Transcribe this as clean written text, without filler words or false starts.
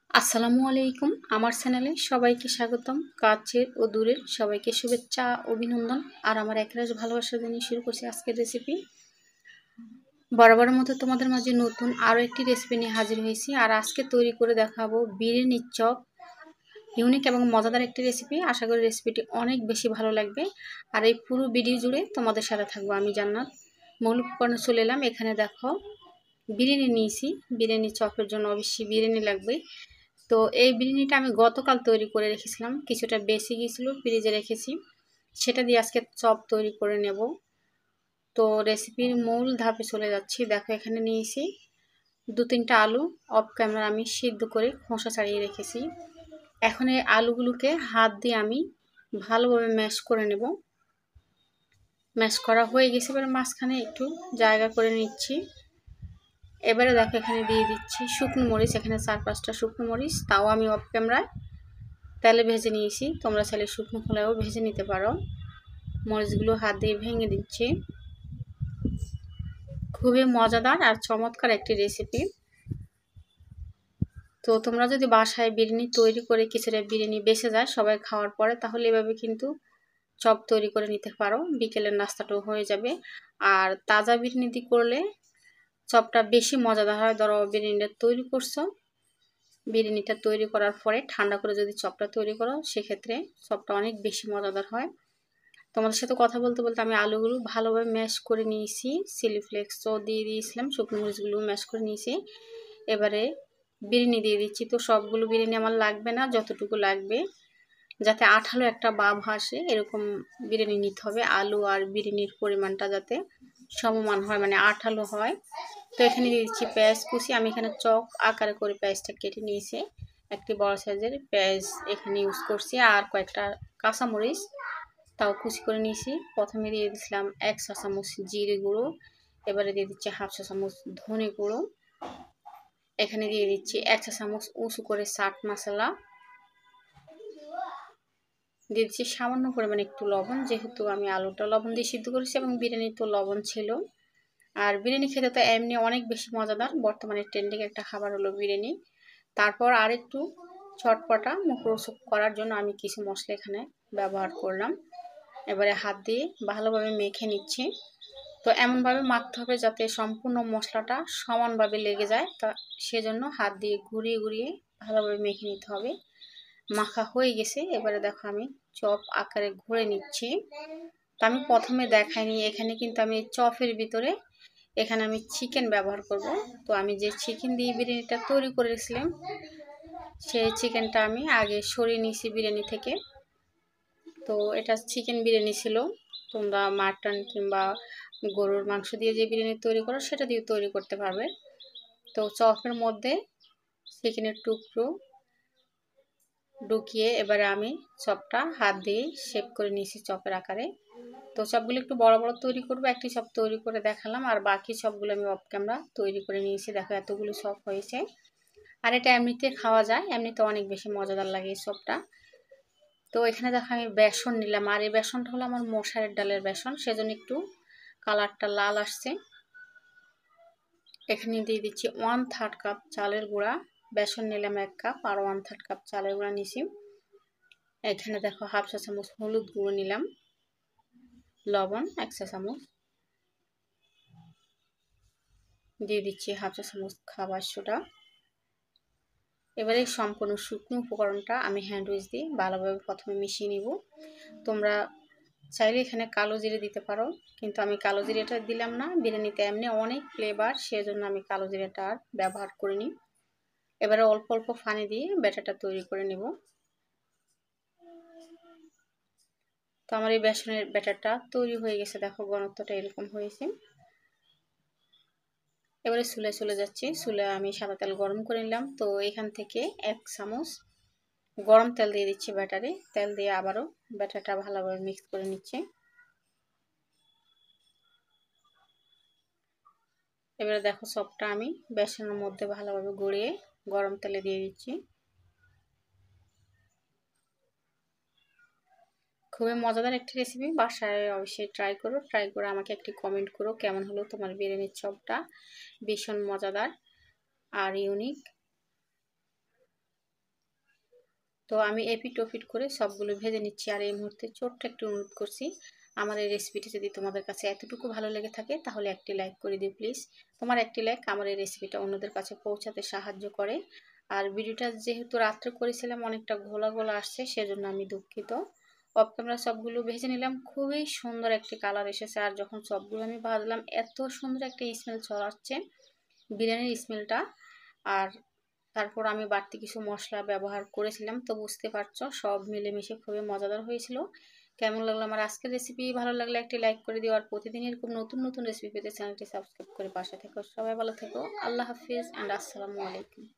আসসালামু আলাইকুম। আমার চ্যানেলে সবাইকে স্বাগতম। কাছের ও দূরের সবাইকে শুভেচ্ছা, অভিনন্দন আর আমার একরাশ ভালোবাসা জানিয়ে শুরু করছি আজকের রেসিপি। বরাবরের মতো তোমাদের মাঝে নতুন আরও একটি রেসিপি নিয়ে হাজির হয়েছি। আর আজকে তৈরি করে দেখাবো বিরিয়ানির চপ। ইউনিক এবং মজাদার একটি রেসিপি। আশা করি রেসিপিটি অনেক বেশি ভালো লাগবে। আর এই পুরো ভিডিও জুড়ে তোমাদের সাথে থাকবো আমি জান্নাত। মূল উপকরণে চলে এলাম। এখানে দেখো বিরিয়ানি নিয়েছি। বিরিয়ানি চপের জন্য অবশ্যই বিরিয়ানি লাগবে। তো এই বিরিয়ানিটা আমি গতকাল তৈরি করে রেখেছিলাম, কিছুটা বেশি গিয়েছিলো, ফ্রিজে রেখেছি। সেটা দিয়ে আজকে চপ তৈরি করে নেব। তো রেসিপির মূল ধাপে চলে যাচ্ছি। দেখো এখানে নিয়েছি 2-3টা আলু। অফ ক্যামেরা আমি সিদ্ধ করে খোসা ছাড়িয়ে রেখেছি। এখন এই আলুগুলোকে হাত দিয়ে আমি ভালোভাবে ম্যাশ করে নেব। ম্যাশ করা হয়ে গেছে, এবার মাঝখানে একটু জায়গা করে নিচ্ছি। এবারে দেখো এখানে দিয়ে দিচ্ছি শুকনো মরিচ। এখানে 4-5টা শুকনো মরিচ, তাও আমি অফ ক্যামেরায় তেলে ভেজে নিয়েছি। তোমরা চাইলে শুকনো খোলায়ও ভেজে নিতে পারো। মরিচগুলো হাত দিয়ে ভেঙে দিচ্ছি। খুবই মজাদার আর চমৎকার একটি রেসিপি। তো তোমরা যদি বাসায় বিরিয়ানি তৈরি করে কিছুটা বিরিয়ানি বেঁচে যায় সবাই খাওয়ার পরে, তাহলে এভাবে কিন্তু চপ তৈরি করে নিতে পারো। বিকেলের নাস্তাটাও হয়ে যাবে। আর তাজা বিরিয়ানি দিয়ে করলে চপটা বেশি মজাদার হয়। ধরো বিরিয়ানিটা তৈরি করছো, বিরিয়ানিটা তৈরি করার পরে ঠান্ডা করে যদি চপটা তৈরি করো, সেক্ষেত্রে চপটা অনেক বেশি মজাদার হয়। তোমাদের সাথে কথা বলতে বলতে আমি আলুগুলো ভালোভাবে ম্যাশ করে নিয়েছি। চিলি ফ্লেক্সও দিয়ে দিয়েছিলাম, শুকনো মরিচগুলো ম্যাশ করে নিয়েছি। এবারে বিরিয়ানি দিয়ে দিচ্ছি। তো সবগুলো বিরিয়ানি আমার লাগবে না, যতটুকু লাগবে, যাতে আঠালো একটা ভাব আসে এরকম বিরিয়ানি নিতে হবে। আলু আর বিরিয়ানির পরিমাণটা যাতে সমমান হয়, মানে আঠালো হয়। তো এখানে দিয়ে দিচ্ছি পেঁয়াজ কুচি। আমি এখানে চক আকারে করে পেঁয়াজটা কেটে নিয়েছি। একটি বড় সাইজের পেঁয়াজ এখানে ইউজ করছি। আর কয়েকটা কাঁচামরিচ তাও কুচি করে নিয়েছি। প্রথমে দিয়ে দিচ্ছিলাম 1 চা চামচ জিরে গুঁড়ো। এবারে দিয়ে দিচ্ছি 1/2 চা চামচ ধনে গুঁড়ো। এখানে দিয়ে দিচ্ছি 1 চা চামচ উঁচু করে চাট মশলা। দিয়ে দিচ্ছি সামান্য পরিমাণে একটু লবণ, যেহেতু আমি আলুটা লবণ দিয়ে সিদ্ধ করেছি এবং বিরিয়ানি তো লবণ ছিল। আর বিরিয়ানি খেতে তো এমনি অনেক বেশি মজাদার। বর্তমানে ট্রেন্ডিং একটা খাবার হলো বিরিয়ানি। তারপর আরেকটু চটপটা মুখরোচক করার জন্য আমি কিছু মশলা এখানে ব্যবহার করলাম। এবারে হাত দিয়ে ভালোভাবে মেখে নিচ্ছি। তো এমনভাবে মাখতে হবে যাতে সম্পূর্ণ মশলাটা সমানভাবে লেগে যায়। তা সেজন্য হাত দিয়ে ঘুরিয়ে ঘুরিয়ে ভালোভাবে মেখে নিতে হবে। মাখা হয়ে গেছে। এবারে দেখো আমি চপ আকারে ঘুরে নিচ্ছি। তো আমি প্রথমে দেখাইনি, এখানে কিন্তু আমি চপের ভিতরে এখানে আমি চিকেন ব্যবহার করব। তো আমি যে চিকেন দিয়ে বিরিয়ানিটা তৈরি করেছিলাম, সেই চিকেনটা আমি আগে সরিয়ে নিয়েছি বিরিয়ানি থেকে। তো এটা চিকেন বিরিয়ানি ছিল। তোমরা মাটন কিংবা গরুর মাংস দিয়ে যে বিরিয়ানি তৈরি করো সেটা দিয়ে তৈরি করতে পারবে। তো চপের মধ্যে চিকেনের টুকরো ঢুকিয়ে এবারে আমি চপটা হাত দিয়ে শেপ করে নিয়েছি চপের আকারে। তো চপগুলো একটু বড় বড় তৈরি করবো। একটি চপ তৈরি করে দেখালাম, আর বাকি চপগুলো আমি অফ ক্যামেরা তৈরি করে নিয়েছি। দেখো এতগুলো চপ হয়েছে। আর এটা এমনিতে খাওয়া যায়, এমনিতে অনেক বেশি মজাদার লাগে এই চপটা। তো এখানে দেখো আমি বেসন নিলাম। আর এই বেসনটা হলো আমার মশারের ডালের বেসন, সেজন্য একটু কালারটা লাল আসছে। এখানে দিয়ে দিচ্ছি 1/3 কাপ চালের গুঁড়া। বেসন নিলাম 1 কাপ, আর 1/3 কাপ চালের গুঁড়া নিছি। এখানে দেখো 1/2 চা চামচ হলুদ গুঁড়ো নিলাম, লবণ 1 চা চামচ, দিয়ে দিচ্ছি 1/2 চা চামচ খাবার সোডা। এবারে সম্পূর্ণ শুকনো উপকরণটা আমি হ্যান্ড উইচ দিয়ে ভালোভাবে প্রথমে মিশিয়ে নিব। তোমরা চাইলে এখানে কালো জিরে দিতে পারো, কিন্তু আমি কালো জিরেটা দিলাম না। বিরিয়ানিতে এমনি অনেক ফ্লেভার, সেজন্য আমি কালো জিরেটা আর ব্যবহার করিনি। এবারে অল্প অল্প পানি দিয়ে ব্যাটারটা তৈরি করে নিব। তো আমার এই বেসনের ব্যাটারটা তৈরি হয়ে গেছে। দেখো ঘনত্বটা এরকম হয়েছে। এবারে চুলায় চলে যাচ্ছি। চুলায় আমি সাদা তেল গরম করে নিলাম। তো এখান থেকে 1 চামচ গরম তেল দিয়ে দিচ্ছি ব্যাটারে। তেল দিয়ে আবারও ব্যাটারটা ভালোভাবে মিক্স করে নিচ্ছি। এবারে দেখো চপটা আমি বেসনের মধ্যে ভালোভাবে গড়িয়ে গরম তেলে দিয়ে দিচ্ছি। খুবই মজাদার একটি রেসিপি, বাসায় অবশ্যই ট্রাই করো। ট্রাই করে আমাকে একটি কমেন্ট করো কেমন হলো তোমার বিরিয়ানির চপটা। ভীষণ মজাদার আর ইউনিক। তো আমি এপিট ওপিট করে সবগুলো ভেজে নিচ্ছি। আর এই মুহূর্তে ছোট্ট একটু অনুরোধ করছি, আমার এই রেসিপিটি যদি তোমাদের কাছে এতটুকু ভালো লেগে থাকে তাহলে একটি লাইক করে দিও প্লিজ। তোমার একটি লাইক আমার এই রেসিপিটা অন্যদের কাছে পৌঁছাতে সাহায্য করে। আর ভিডিওটা যেহেতু রাত্রে করেছিলাম অনেকটা ঘোলা ঘোলা আসছে, সেজন্য আমি দুঃখিত। অফ ক্যামেরা সবগুলো ভেজে নিলাম, খুবই সুন্দর একটি কালার এসেছে। আর যখন সবগুলো আমি ভাজলাম এত সুন্দর একটা স্মেল ছড়াচ্ছে, বিরিয়ানির স্মেলটা। আর তারপর আমি বাড়তি কিছু মশলা ব্যবহার করেছিলাম, তো বুঝতে পারছো সব মিলেমিশে খুবই মজাদার হয়েছিল। কেমন লাগলো আমার আজকের রেসিপি? ভালো লাগলে একটি লাইক করে দিও। আর প্রতিদিন এরকম নতুন নতুন রেসিপি পেতে চ্যানেলটি সাবস্ক্রাইব করে পাশে থেকো। সবাই ভালো থেকো। আল্লাহ হাফিজ অ্যান্ড আসসালামু আলাইকুম।